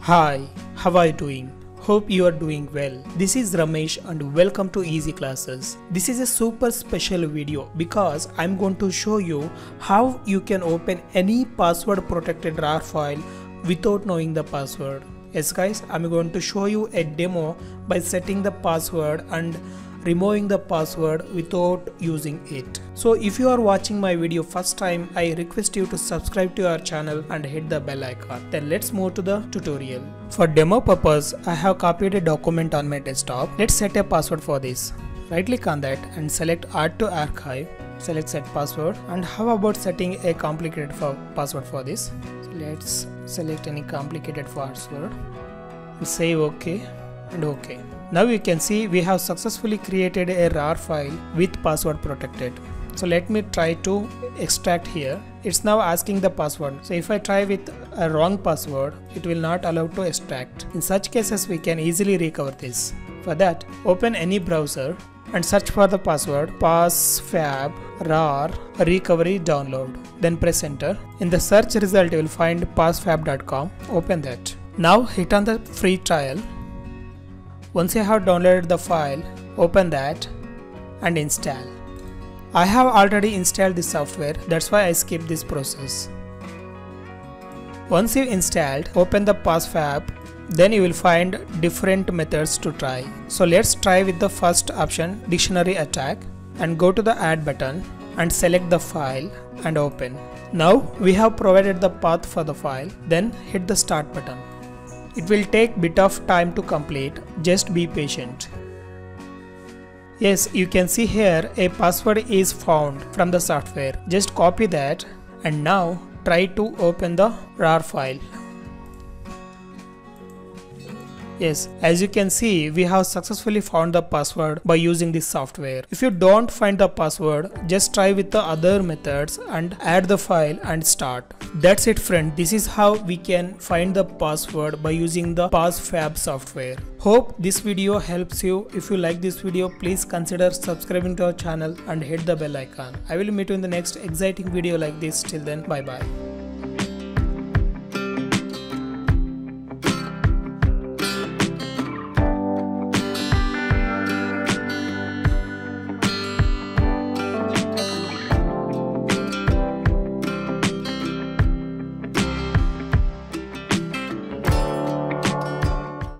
Hi, how are you doing? Hope you are doing well. This is Ramesh and welcome to Easy Classes. This is a super special video because I'm going to show you how you can open any password protected RAR file without knowing the password. Yes guys, I'm going to show you a demo by setting the password and removing the password without using it. So if you are watching my video first time, I request you to subscribe to our channel and hit the bell icon. Then let's move to the tutorial. For demo purpose, I have copied a document on my desktop. Let's set a password for this. Right click on that and select Add to Archive. Select Set Password. And how about setting a complicated password for this? So let's select any complicated password and say OK and OK. Now you can see we have successfully created a RAR file with password protected. So let me try to extract here. It's now asking the password. So if I try with a wrong password, it will not allow to extract. In such cases, we can easily recover this. For that, open any browser and search for the password Passfab RAR recovery download. Then press enter. In the search result, you will find passfab.com. Open that. Now hit on the free trial. Once you have downloaded the file, open that and install. I have already installed this software, that's why I skipped this process. Once you installed, open the Passfab, then you will find different methods to try. So let's try with the first option, dictionary attack, and go to the add button and select the file and open. Now we have provided the path for the file, then hit the start button. It will take bit of time to complete, just be patient. Yes, you can see here a password is found from the software. Just copy that and now try to open the RAR file. Yes, as you can see, we have successfully found the password by using this software. If you don't find the password, just try with the other methods and add the file and start. That's it friend, this is how we can find the password by using the Passfab software. Hope this video helps you. If you like this video, please consider subscribing to our channel and hit the bell icon. I will meet you in the next exciting video like this. Till then, bye bye.